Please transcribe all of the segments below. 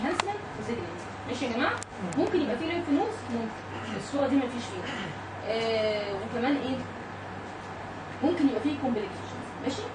انهانسمنت وزيجمنت. ماشي يا جماعه؟ ممكن يبقى فيه ليمف نودز، ممكن الصوره دي ما فيش فيها. وكمان ايه؟ ممكن يبقى فيه كومبليكيشنز. ماشي؟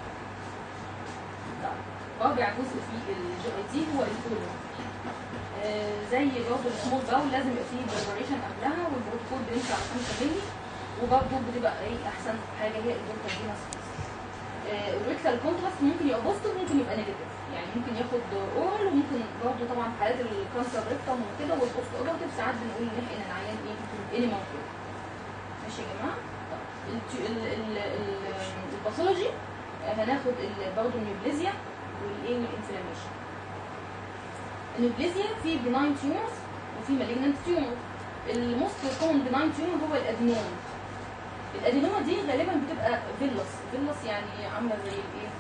رابع جزء في الجي اي تي هو الكولون. زي برضه السمول باول لازم يبقى فيه بريباريشن قبلها، والبروتوكول بيمشي على 5 مللي، وبرضه بتبقى ايه احسن حاجه هي البروتوكول. الريكتال كونتراست ممكن يبقى بوزيتيف وممكن يبقى نيجاتيف، يعني ممكن ياخد اورال، وممكن برضه طبعا في حالات الكانسر ريكتم وكده والبوست اوبرتيف ساعات بنقول نحقن العيان ايه موجود. ماشي يا جماعه؟ طيب الباثولوجي هناخد برضه النيوبليزيا والايه والانفلاميشن. النيوبليزيا في بناين تيومرز وفي مالجنانت تيومر. الموست كومن بناين تيومر هو الادينوما. الادينوما دي غالبا بتبقى فيلوس يعني عامله زي الايه؟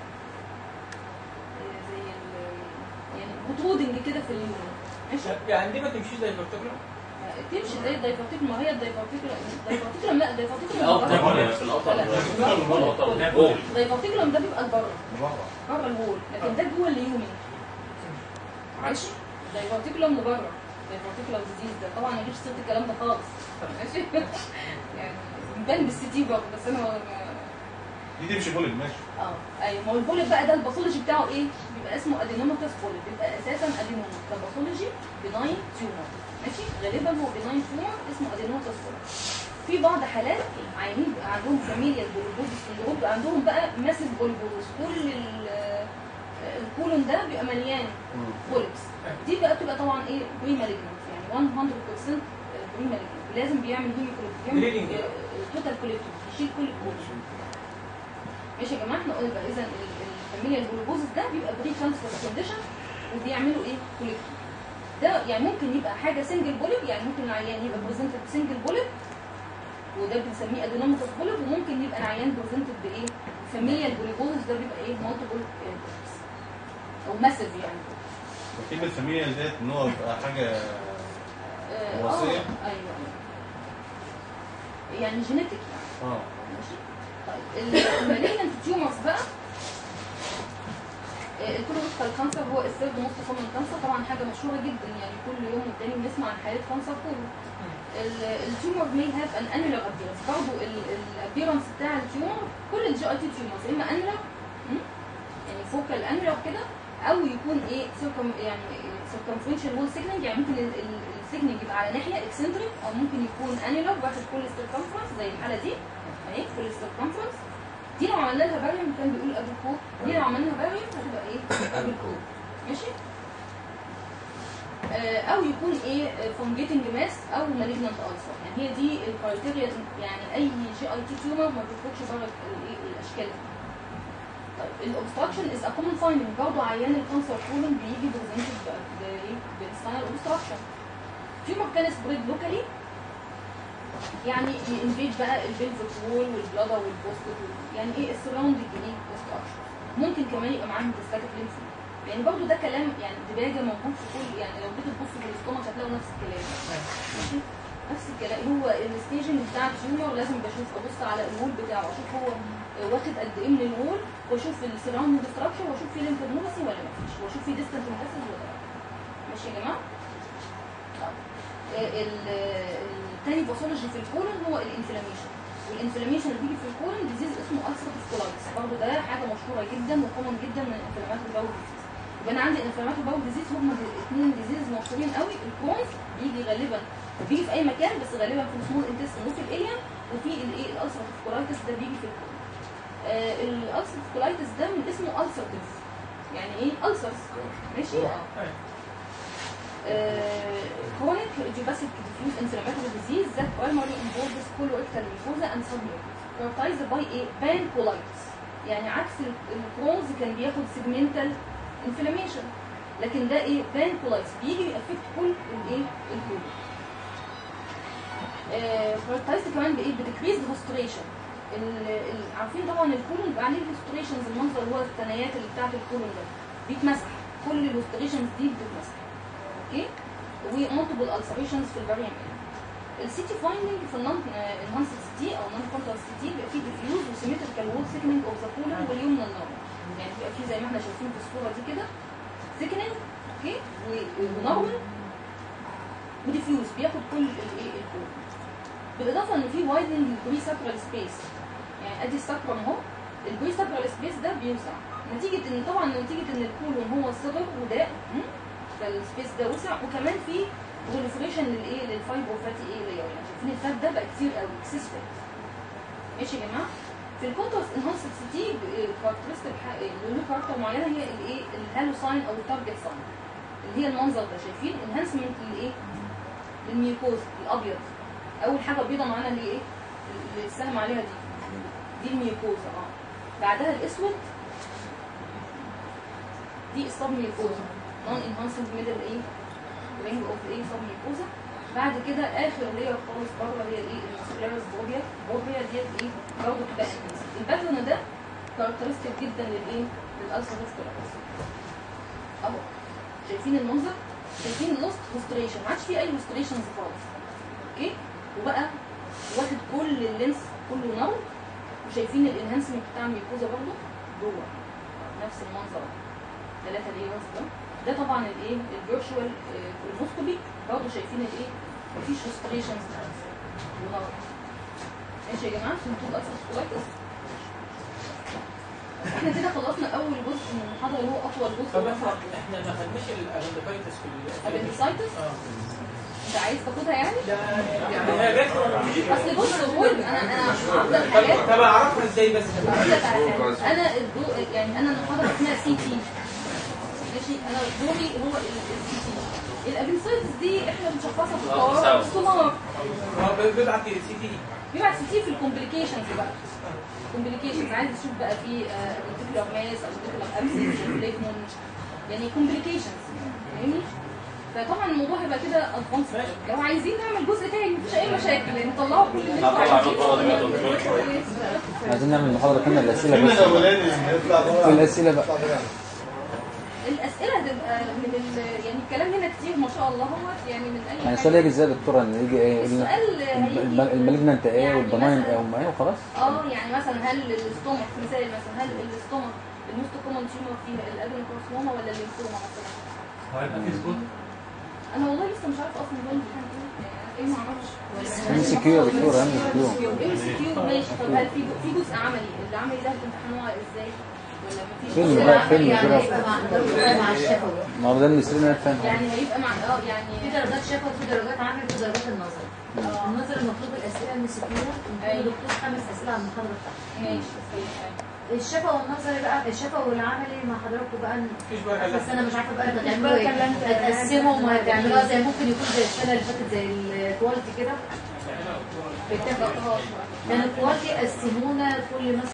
زي يعني بروترودنج كده في اليوم. ماشي؟ يعني دي ما تمشيش زي البارتيكولا؟ تمشي زي الدايفارتيكولا. ما هي الدايفارتيكولا لا الدايفارتيكولا في القطر الدايفارتيكولا ده بيبقى بره الوول، لكن ده جوه اليومن. ماشي؟ الدايفارتيكولا من بره، الدايفارتيكولا ديزيز ده طبعا ما جبتش سيره الكلام ده خالص. ماشي؟ يعني بان بالستيف برضه، بس انا دي تمشي بولد. ماشي. ايوه، ما هو البولد بقى ده الباثولوجي بتاعه ايه؟ بيبقى اسمه ادينوماتوس بولد، بيبقى اساسا ادينوما كباثولوجي بناين تيومر. ماشي؟ غالبا هو بناين تيومر اسمه ادينوماتوس بولد. في بعض حالات عيانين بيبقى عندهم فاميليال بوليبوزس سندروم، بيبقى عندهم بقى ماسيف بوليبوزس، كل الكولون ده بيبقى مليان بوليبس. دي بقى بتبقى طبعا ايه؟ بري مالجنت، يعني 100% بري مالجنت، لازم بيعمل هيموكلوبين توتال كوليكتور، يشيل كل الكولون. ماشي يا جماعه؟ احنا قلنا بقى اذا الفاميليال بوليبوزس ده بيبقى بري كانسر كونديشن، وبيعملوا ايه؟ كوليكتور. ده يعني ممكن يبقى حاجه سنجل بوليب، يعني ممكن العيان يبقى بريزنتد سنجل بوليب وده بنسميه ادينوماتوس بوليب، وممكن يبقى العيان بريزنتد بايه؟ فاميليال بوليبوزس ده بيبقى ايه؟ مالتيبل او ماسيف يعني. كلمة فاميليال ديت ان هو يبقى حاجة وراثية. ايوه يعني جينيتك يعني. ماشي. طيب المالجنت تيومرز بقى، الكولوريكتال كانسر هو الثيرد موست كومن كانسر، طبعا حاجه مشهوره جدا، يعني كل يوم والتاني بنسمع عن حالات كانسر كله. التيومر may have an annular appearance، برضه الابيرنس بتاع التيومر كل الجي اي تي تيومرز اما annular يعني فوكال annular كده، او يكون ايه يعني circumferential wall signaling، يعني ممكن السيجنال يبقى على ناحيه eccentric، او ممكن يكون annular واخد كل circumference زي الحاله دي اهي كل circumference. دي لو عملنا لها باريوم كان بيقول ابو كوب، دي لو عملنا لها باريوم هتبقى ايه؟ ابو كوب. ماشي؟ او يكون ايه؟ فونجيتنج ماس او مالجنانت ألسر، يعني هي دي الكرايتيريا، يعني اي جي اي تي تيومر ما بتخرجش بره الاشكال دي. طيب الاوبستراكشن از ا كومن فايندنج، برضه عيان الكانسر كولون بيجي بريزنتد بايه؟ بالستايل اوبستراكشن. تيومر كان سبريد لوكالي، يعني ينفيد بقى البلفيك وول والبلادر والبوستر، يعني ايه السراوندنج ايه؟ اوبستراكشن. ممكن كمان يبقى معاهم ديستاتيك ليمف، يعني برضه ده كلام يعني دباجه موجود في كل، يعني لو جيت تبص في الاستومك هتلاقوا نفس الكلام. ماشي؟ نفس الكلام. هو الستيجنج بتاع التيومر لازم ابص على الوول بتاعه، اشوف هو واخد قد ايه من الوول، واشوف السراوندنج ستراكشر، واشوف فيه ليمفادنوباسي ولا ما فيش، واشوف فيه ديستنت ميتاسيس ولا لا. ماشي يا جماعه؟ الثاني باثولوجي في الكولون هو الانفلاميشن، والانفلاميشن اللي بيجي في الكولون ديزيز اسمه ألسراتيف كولايتس، برضه ده حاجه مشهوره جدا وكومن جدا من الانفلاماتوري باول ديزيز. يبقى انا عندي الانفلاماتوري باول ديزيز هم الاثنين ديزيز مشهورين قوي. الكرونز بيجي غالبا بيجي في اي مكان، بس غالبا في السمول انتستين وفي الاليان، وفي الايه الألسراتيف كولايتس ده بيجي في الكولون. الألسراتيف كولايتس ده من اسمه ألسراتيف، يعني ايه؟ ألسرز. ماشي؟ chronic idiopathic diffuse inflammatory disease that primarily involves colorectal mucosa and submucous characterized by a pancolitis، يعني عكس الكرونز كان بياخد segmental inflammation، لكن ده ايه؟ pancolitis بيجي يأفكت كل الايه؟ الكولون. characterized كمان بايه؟ بديكريزد هوستريشن. عارفين طبعا الكولون بيبقى عليه هوستريشنز، المنظر اللي هو الثنايات اللي بتاعت الكولون ده بيتمسح، كل الهوستريشنز دي بتتمسح. اوكي؟ ومالتيبل السريشنز في البريم. السي تي فايندنج في النون انهانسد سي تي او نون كونتراست سي تي بيبقى فيه ديفيوز وسيمتريكال وول سيكنينج اوف ذا كولون واليومنال نورمال، يعني بيبقى فيه زي ما احنا شايفين في الصوره دي كده سيكنينج، اوكي؟ ونورمال وديفيوز بياخد كل الايه الكون. بالاضافه ان في وايدنج البري ساكرال سبيس، يعني ادي الساكرم اهو، البري ساكرال سبيس ده بيوسع نتيجه ان طبعا نتيجه ان الكولون هو صغر وضاق، فالسبيس ده وسع، وكمان في بروليفريشن للايه للفايبر فاتي ايه لاير، يعني شايفين الفات ده بقى كتير قوي اكسس فات. ماشي يا جماعه؟ في الكونتراست انهانسد سي تي كاركترستيك له كاركتر معينه هي الايه الهالو ساين او التارجت ساين، اللي هي المنظر ده شايفين انهانسمنت للايه للميوكوز الابيض. اول حاجه بيضه معانا اللي ايه اللي السهم عليها دي الميوكوزا. بعدها الاسود دي السب ميوكوزا نون انهانسد ميدل ايه رينج اوف ايه سب ميوكوزا. بعد كده اخر لير خالص بره هي الايه الماسكولاريس بوبيا ديت ايه برضه بتبقى انهانسد. الباترن ده كاركترستيك جدا للايه للالسراتيف كولايتس اهو. شايفين المنظر؟ شايفين لوست هوستريشن، ما عادش فيه اي هوستريشنز خالص. اوكي؟ وبقى واخد كل اللينس كله نار. وشايفين الانهانسمنت بتاع الميكوزا برضه جوه نفس المنظر 3 ليرز ده طبعا الايه الفيرتشوال كولونوسكوبي برضه شايفين الايه مفيش هوستريشنز ونار. ماشي يا جماعه؟ فهمتوا الالسراتيف كولايتس؟ احنا كده خلصنا اول جزء من المحاضره اللي هو اطول جزء. طب احنا ما خدناش الابندكايتس في الابندسايتس؟ انت عايز تاخدها يعني؟ لا يعني هي جت ولا مش جت؟ اصل بص قول انا افضل حاجات. طب اعرفها ازاي بس؟ اقول لك على حاجه، انا يعني انا المحاضره اسمها سي تي. ماشي؟ انا دوري هو السي تي. الابندسايتس دي احنا بنشخصها في الطوارئ بالسونار. بيبعت سي تي. بيبعت سي تي في الكومبليكيشنز بقى. كومبليكيشنز عايز تشوف بقى في ارتيكولار ماس او ارتيكولار ابسس فليكمون، يعني كومبليكيشنز فاهمني؟ فطبعا الموضوع هيبقى كده ادفانس. لو عايزين نعمل جزء تاني مفيش اي مشاكل، يعني نطلعوا كل اللي انتوا عايزينه. عايزين نعمل محاضرة كاملة الأسئلة بس. في الأسئلة بقى. الأسئلة هتبقى من يعني الكلام هنا كتير ما شاء الله هو يعني من أي يعني السؤال يجي ازاي يا دكتورة ان يجي ايه؟ السؤال المالجنانت ايه يعني والبناين ايه وما ايه وخلاص؟ يعني مثلا هل الاستومك مثال مثلا هل الاستومك الموست كومن تيومر فيها الادينوكارسينوما ولا الليمفوما مثلا؟ هيبقى في سبوت؟ انا والله لسه مش عارفه اصلا ده امتحان ايه ما اعرفش. ام سي كيو يا دكتورة ام سي كيو. ام سي كيو ماشي. طب هل في جزء عملي؟ العملي ده بتمتحنوها ازاي؟ ولا مفيش؟ فيلم بقى فيلم يعني كده. هيبقى مع الشفوي، ما هو ده اللي سيرنا الثاني. يعني هيبقى مع يعني في درجات شفوي وفي درجات عمل وفي درجات النظر. النظر المطلوب الاسئله ام سي كيو، دكتور 5 اسئله على المحاضره بتاعتك. ماشي. الشفا والنظري بقى، الشفا والعملي مع حضراتكم بقى مفيش بقى بس انا مش عارفه بقى هتعملوا ايه، هتقسموا وهتعملوها زي ممكن يكون زي السنه اللي فاتت زي الكواليتي كده. بتاخد يعني الكواليتي قسمونا كل مثلا